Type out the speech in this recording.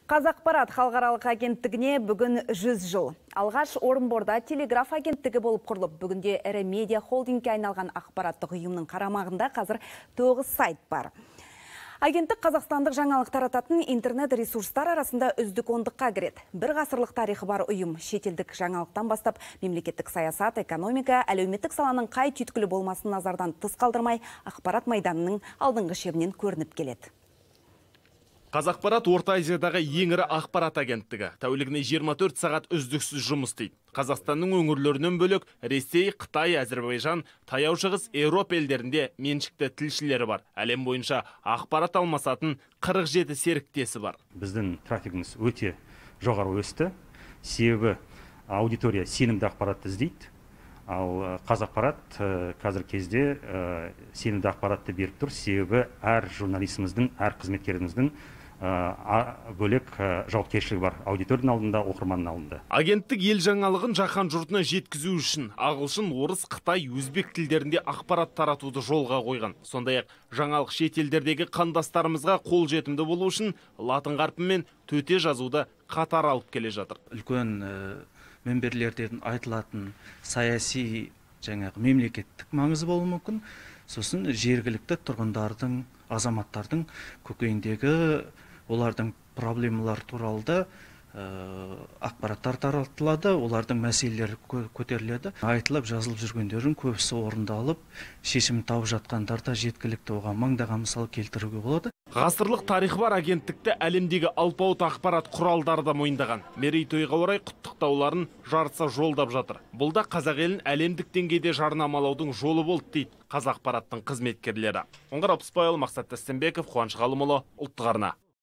Қазақпарат халықаралық агенттігіне бүгін 100 жыл. Алғаш Орынборда телеграф агенттігі болып құрылып, бүгінде ірі медиа холдингке айналған ақпараттық ұйымның қарамағында қазір 9 сайт бар. Агенттік қазақстандық жаңалық тарататын интернет-ресурстар арасында үздік ондыққа кіреді. Бір ғасырлық тарихы бар ұйым шетелдік жаңалықтан бастап мемлекеттік саясат, экономика, әлеуметтік саланың қай түйткілі болмасын назардан тыс қалдырмай, ақпарат майданының алдыңғы шебінен көрініп келеді. Қазақпарат Орта Азиядағы ең ірі ақпарат агенттігі. Тәулігіне 24 сағат үздіксіз жұмыс істейді. Қазақстанның өңірлерінен бөлек Ресей, Қытай, Әзербайжан, Таяу Шығыс, Еуропа елдерінде меншікті тілшілері бар. Әлем бойынша ақпарат алмасатын 47 серіктесі бар. Біздің трафигіміз өте жоғары өсті. Себебі аудитория сенімді ақпаратты іздейді. Ал Қазақпарат қазір кезде сенімді ақпаратты беріп тұр. Себебі әр журналистіміздің, әр қызметкеріміздің бөлек жауапкершілігі бар аудиторияның алдында, оқырманның алдында. Агенттік ел жаңалығын жаһан жұртына жеткізу үшін ағылшын, орыс, қытай, өзбек тілдерінде ақпарат таратуды жолға қойған. Сондай-ақ жаңалық шет елдердегі қандастарымызға қолжетімді болу үшін латын қарпімен төте жазуды қатар алып келе жатыр. Үлкен мінберлерден айтылатын саяси мемлекеттік маңызы болуы мүмкін. Сосын жергілікті тұрғындардың, азаматтардың көкейіндегі олардың проблемалар туралы да ақпараттар таратылады, олардың мәселелері көтеріледі. Айтылып, жазылып жүргендердің көбісі орындалып, шешім тауып жатқандар да жеткілікті, оған мыңдаған мысал келтіруге болады. Ғасырлық тарихы бар агенттікті әлемдегі алпауыт ақпарат құралдары да мойындаған. Мерейтойға орай құттықтауларын жарыса жолдап жатыр. Бұл да қазақ елін әлемдік деңгейде жарнамалаудың жолы болды дейді Қазақпараттың қызметкерлері. Оңғар Абыспайұлы, Мақсат Тастенбеков, Қуаныш Ғалымұлы, ұлттық арна.